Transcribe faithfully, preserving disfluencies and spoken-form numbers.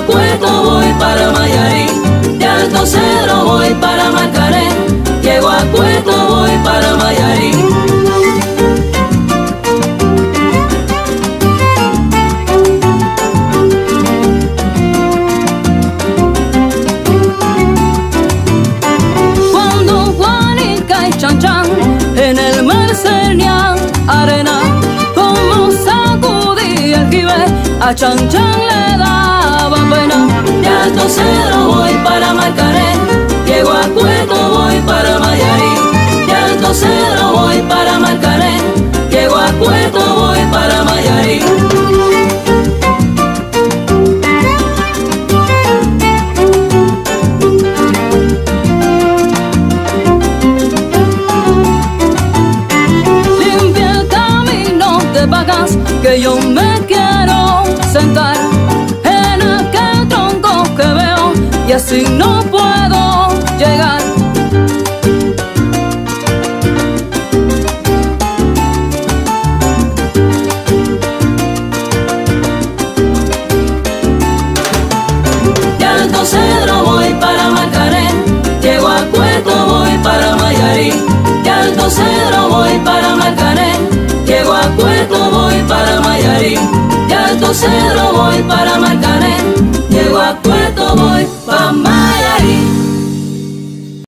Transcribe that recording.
Puerto voy para Mayarí, de Alto Cedro voy para Marcané, llego a Puerto voy para Mayarí. Cuando Juanica y Chan Chan en el mar cernían arena, como sacudía el jibe, a Chan Chan le daba pena. De Alto Cedro voy para Marcané, llego a Puerto voy para Mayarí. De Alto Cedro voy para Marcané, llego a Puerto voy para Mayarí. Limpia el camino de vacas que yo me quiero sentar en aquel tronco que veo y así no puedo llegar. De Alto Cedro voy para Marcané, llego a Puerto voy para Mayarí. De Alto Cedro voy para Marcané, llego a Puerto voy para Mayarí. De Alto Cedro